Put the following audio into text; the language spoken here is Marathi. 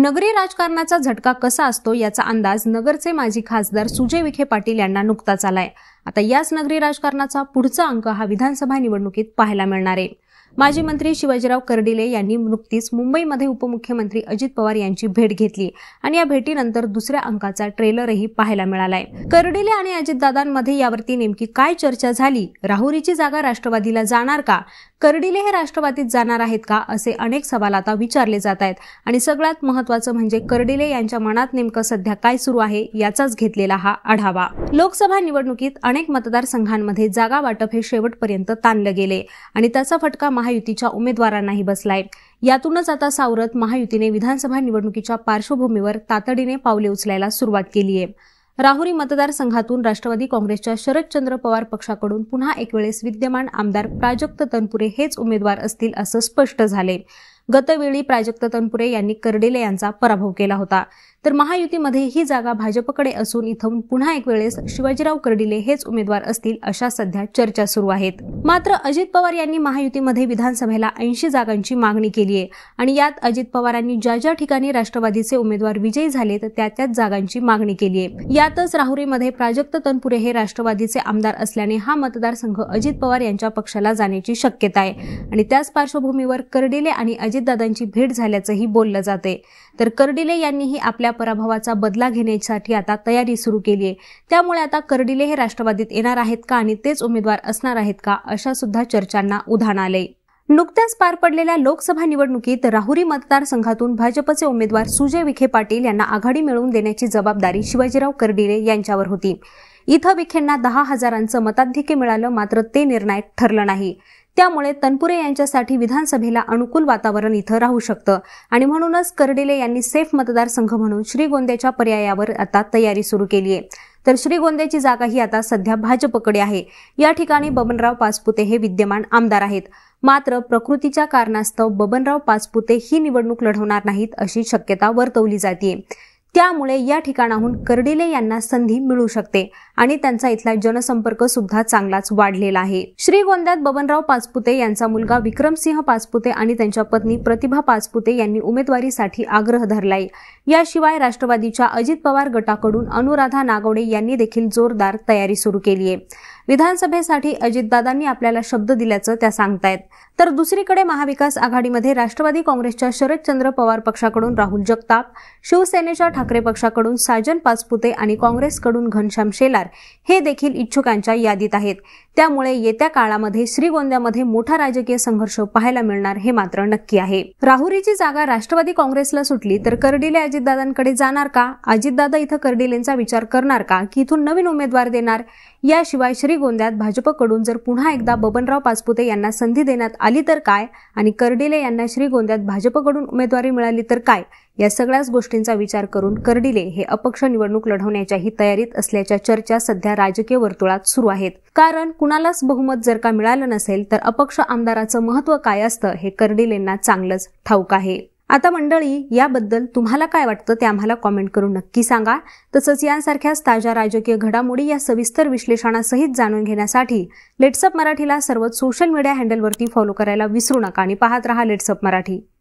नगरी राजकारणाचा झटका कसा असतो याचा अंदाज नगरचे माजी खासदार सुजय विखे पाटील यांना नुकताच आलाय। आता याच नगरी राजकारणाचा पुढचा अंक हा विधानसभा निवडणुकीत पाहायला मिळणार आहे। माजी मंत्री शिवाजीराव कर्डिले यांनी नुकतीच मुंबईमध्ये उपमुख्यमंत्री अजित पवार यांची भेट घेतली आणि या भेटीनंतर दुसऱ्या अंकाचा ट्रेलरही पाहायला मिळालाय। कर्डिले आणि अजितदादांमध्ये यावरती नेमकी काय चर्चा झाली? राहुरीची जागा राष्ट्रवादीला जाणार का? कर्डिले हे राष्ट्रवादीत जाणार आहेत का? असे अनेक सवाल आता विचारले जात आहेत आणि सगळ्यात महत्त्वाचं म्हणजे कर्डिले यांच्या मनात नेमकं सध्या काय सुरू आहे याचाच घेतलेला हा आढावा। लोकसभा निवडणुकीत अनेक मतदारसंघांमध्ये जागा वाटप हे शेवटपर्यंत ताणलं गेले आणि त्याचा फटका महायुतीच्या उमेदवारांनाही बसलाय। यातूनच आता सावरत महायुतीने विधानसभा निवडणुकीच्या पार्श्वभूमीवर तातडीने पावले उचलायला सुरुवात केली आहे। राहुरी मतदारसंघातून राष्ट्रवादी काँग्रेसच्या शरदचंद्र पवार पक्षाकडून पुन्हा एक वेळेस विद्यमान आमदार प्राजक्त तनपुरे हेच उमेदवार असतील असं स्पष्ट झाले। गतवेळी प्राजक्त तनपुरे यांनी कर्डिले यांचा पराभव केला होता, तर महायुतीमध्ये ही जागा भाजपकडे असून इथून पुन्हा एक वेळेस शिवाजीराव कर्डिले हेच उमेदवार असतील अशा सध्या चर्चा सुरू आहेत। मात्र अजित पवार यांनी महायुतीमध्ये विधानसभेला 80 जागांची मागणी केली आहे आणि यात अजित पवारांनी ज्या ज्या ठिकाणी राष्ट्रवादीचे उमेदवार विजयी झाले तर त्याच जागांची मागणी केली आहे। यातच राहुरीमध्ये प्राजक्त तनपुरे हे राष्ट्रवादीचे आमदार असल्याने हा मतदारसंघ अजित पवार यांच्या पक्षाला जाण्याची शक्यता आहे आणि त्याच पार्श्वभूमीवर कर्डिले आणि अजितदादांची भेट झाल्याचंही बोललं जाते। तर कर्डिले यांनीही आपल्या पराभवाचा बदला घेण्यासाठी आता तयारी सुरू केली आहे। त्यामुळे आता कर्डिले हे राष्ट्रवादीत येणार आहेत का आणि तेच उमेदवार असणार आहेत का अशा सुद्धा चर्चांना उधाण आले। नुकत्याच पार पडलेल्या लोकसभा निवडणुकीत राहुरी मतदारसंघातून भाजपचे उमेदवार सुजय विखे पाटील यांना आघाडी मिळवून देण्याची जबाबदारी शिवाजीराव कर्डिले यांच्यावर होती। इथं विखेंना 10,000 मताधिक्य मिळालं, मात्र ते निर्णायक ठरलं नाही। त्यामुळे तनपुरे यांच्यासाठी विधानसभेला अनुकूल वातावरण इथं राहू शकतं आणि म्हणूनच कर्डिले यांनी सेफ मतदारसंघ म्हणून श्रीगोंद्याच्या पर्यायावर आता तयारी सुरू केली आहे। तर श्रीगोंद्याची जागा ही आता सध्या भाजपकडे आहे। या ठिकाणी बबनराव पाचपुते हे विद्यमान आमदार आहेत, मात्र प्रकृतीच्या कारणास्तव बबनराव पाचपुते ही निवडणूक लढवणार नाहीत अशी शक्यता वर्तवली जाते। त्यामुळे या ठिकाणाहून कर्डिले यांना संधी मिळू शकते आणि त्यांचा इथला जनसंपर्क सुद्धा चांगलाच वाढलेला आहे। श्रीगोंद्यात बबनराव पाचपुते यांचा मुलगा विक्रमसिंह पाचपुते आणि त्यांच्या पत्नी प्रतिभा पाचपुते यांनी उमेदवारीसाठी आग्रह धरलाय। याशिवाय राष्ट्रवादीच्या अजित पवार गटाकडून अनुराधा नागवडे यांनी देखील जोरदार तयारी सुरू केली आहे। विधानसभेसाठी अजितदादांनी आपल्याला शब्द दिल्याचं त्या सांगतायत। तर दुसरीकडे महाविकास आघाडीमध्ये राष्ट्रवादी काँग्रेसच्या शरदचंद्र पवार पक्षाकडून राहुल जगताप, शिवसेनेच्या ठाकरे पक्षाकडून साजन पाचपुते आणि काँग्रेसकडून घनश्याम शेलार हे देखील इच्छुकांच्या यादीत आहेत। त्यामुळे येत्या काळामध्ये श्रीगोंद्यामध्ये मोठा राजकीय संघर्ष पाहायला मिळणार हे मात्र नक्की आहे। राहुरीची जागा राष्ट्रवादी काँग्रेसला सुटली तर कर्डिले अजितदादांकडे जाणार का? अजितदादा इथं कर्डिलेंचा विचार करणार का की इथून नवीन उमेदवार देणार? याशिवाय श्रीगोंद्यात भाजपकडून जर पुन्हा एकदा बबनराव पाचपुते यांना संधी देण्यात आली तर काय आणि कर्डिले यांना श्रीगोंद्यात भाजपकडून उमेदवारी मिळाली तर काय? या सगळ्याच गोष्टींचा विचार करून कर्डिले हे अपक्ष निवडणूक लढवण्याच्याही तयारीत असल्याच्या चर्चा सध्या राजकीय वर्तुळात सुरू आहेत। कारण कुणालाच बहुमत जर का मिळालं नसेल तर अपक्ष आमदाराचं महत्त्व काय असतं हे कर्डिलेंना चांगलंच ठाऊक आहे। आता मंडळी, याबद्दल तुम्हाला काय वाटतं ते आम्हाला कॉमेंट करून नक्की सांगा। तसंच यांसारख्याच ताज्या राजकीय घडामोडी या सविस्तर विश्लेषणासहित जाणून घेण्यासाठी लेट्सअप मराठीला सर्वच सोशल मीडिया हँडलवरती फॉलो करायला विसरू नका आणि पाहत रहा लेट्सअप मराठी।